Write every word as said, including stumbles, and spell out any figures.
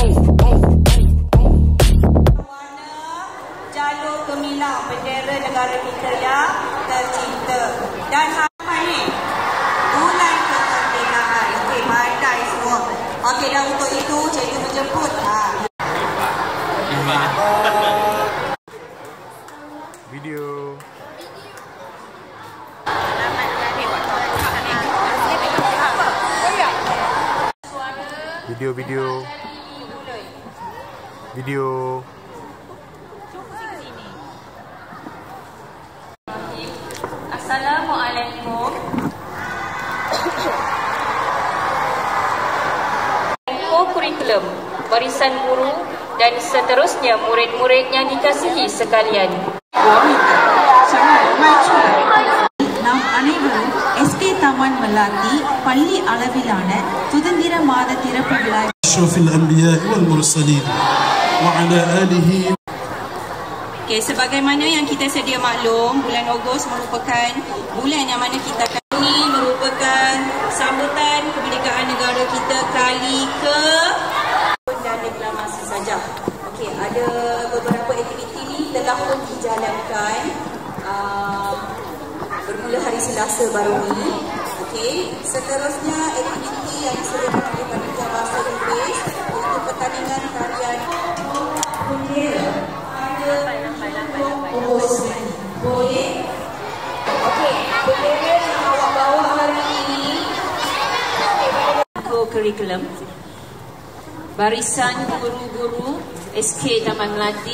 jalur gemilang bendera negara kita yang tercinta. Dan apa ni? Bulan kemerdekaan. Okey, pandai semua. Okey, dan untuk itu cikgu menjemput. Ha. Video. Video, video. Video. Assalamualaikum. Kurikulum, barisan guru dan seterusnya murid-murid yang dikasihi sekalian. நாம் அனைவரும் எஸ்கே தமன் மல்லாத்தி பள்ளி அளவிலான சுதந்திர மாத திறப்பு விழா أشرف الأنبياء والمرسلين وعلى آله. Okay, sebagaimana yang kita sedia maklum, bulan Ogos merupakan bulan yang mana kita akan ini merupakan sambutan kemerdekaan negara kita kali ke dan deklamasi saja. Okey, ada beberapa aktiviti ni telah pun dijalankan uh, bermula hari Selasa baru ni. Okey, seterusnya aktiviti yang disediakan oleh Panitia Bahasa Inggeris iaitu pertandingan tarian bendera. Boleh? Okey, bendera yang awak bawa hari ini co-curriculum barisan guru-guru S K Taman Melati.